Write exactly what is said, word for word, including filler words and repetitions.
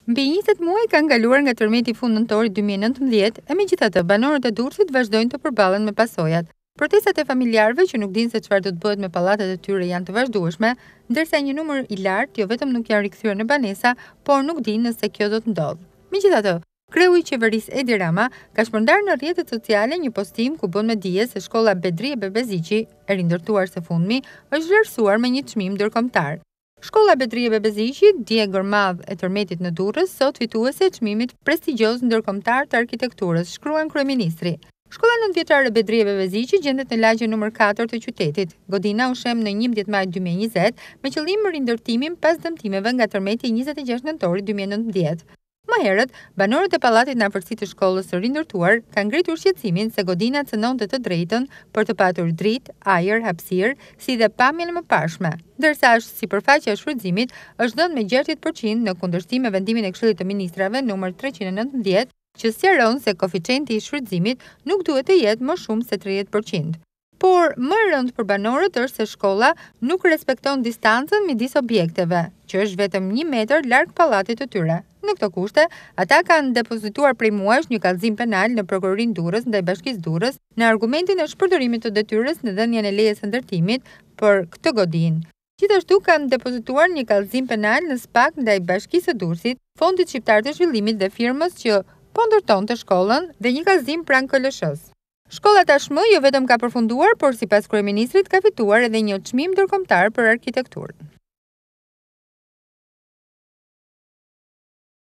Mbi njëzet muaj kanë kaluar nga tërmeti i fundit nëntorit dy mijë e nëntëmbëdhjetë, e megjithatë banorët e Durrësit vazhdojnë të përballen me pasojat. Protestat e familjarëve që nuk dinë se çfarë do të bëhet me pallatet e tyre janë të vazhdueshme, ndërsa një numër i lartë jo vetëm nuk janë rikthyer në banesa, por nuk dinë nëse kjo do të ndodhë. Megjithatë, kreu i qeverisë Edi Rama ka shpërndarë në rrjetet sociale një postim ku bën me dije se shkolla Bedri e Bebeziqi, e rindërtuar së fundmi, është vlerësuar me një çmim ndërkombëtar. Shkolla Bedri e Bebeziqi, dje gërmadh e tërmetit në Durrës, sot fituese e çmimit prestigjioz ndërkombëtar të arkitekturës, shkruan kryeministri. Shkolla nëntëvjeçare Bedri e Bebeziqi gjendet në lagjen numër katër të qytetit. Godina u shem në njëmbëdhjetë maj dy mijë e njëzet me qëllim rindërtimin pas dëmtimeve nga tërmeti i njëzet e gjashtë nëntorit dy mijë e nëntëmbëdhjetë. Më herët, banorët e pallatit në afërsitë të shkollës së rindërtuar kanë ngritur shqetësimin se Godina cënonte të drejtën për të patur dritë, ajër, hapësirë, si dhe pamjen e mëparshme, ndërsa është sipërfaqja e shfrytëzimit është dhënë me gjashtëdhjetë përqind në kundërshtim me vendimin e Këshillit të Ministrave numër treqind e nëntëmbëdhjetë, që sqaron se koeficienti i shfrytëzimit nuk duhet të jetë më shumë se tridhjetë përqind. Por më e rëndë për banorët është se shkolla nuk respekton distancën midis objekteve, që është vetëm një metër larg pallatit të tyre. Në këto kushte, ata kanë depozituar prej muajsh një kallëzim penal në prokurorinë Durrës ndaj Bashkisë Durrës në argumentin e shpërdorimit të detyrës në dhënien e lejes së ndërtimit për këtë godinë. Gjithashtu kanë depozituar një kallëzim penal në SPAK ndaj Bashkisë së Durrësit, Fondit Shqiptar të Zhvillimit dhe firmës që po ndërtonte shkollën dhe një kallëzim pranë K L S-s. Shkolla tashmë jo vetëm ka përfunduar, por sipas kryeministrit ka fituar edhe një çmim ndërkombëtar për arkitekturën.